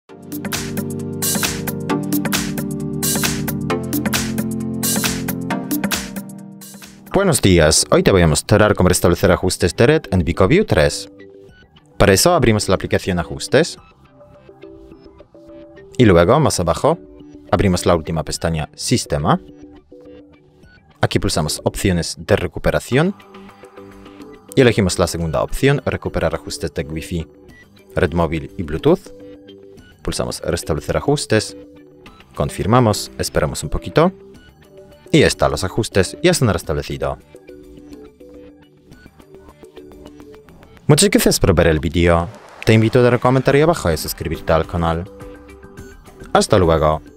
Buenos días, hoy te voy a mostrar cómo restablecer ajustes de red en VicoView 3. Para eso abrimos la aplicación Ajustes y luego, más abajo, abrimos la última pestaña Sistema. Aquí pulsamos Opciones de recuperación y elegimos la segunda opción, Recuperar ajustes de Wi-Fi, red móvil y Bluetooth. Pulsamos Restablecer ajustes, confirmamos, esperamos un poquito. Y ya está, los ajustes ya están restablecidos. Muchas gracias por ver el vídeo. Te invito a dar un comentario abajo y a suscribirte al canal. Hasta luego.